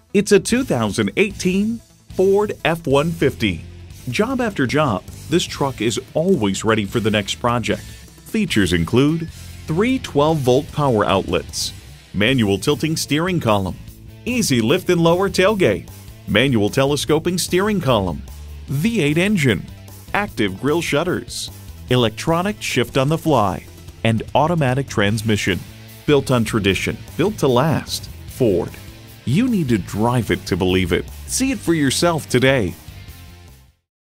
It's a 2018 Ford F-150. Job after job, this truck is always ready for the next project. Features include 3 12-volt power outlets, manual tilting steering column, easy lift and lower tailgate, manual telescoping steering column, V8 engine, active grille shutters, electronic shift on the fly, and automatic transmission. Built on tradition, built to last. Ford. You need to drive it to believe it. See it for yourself today.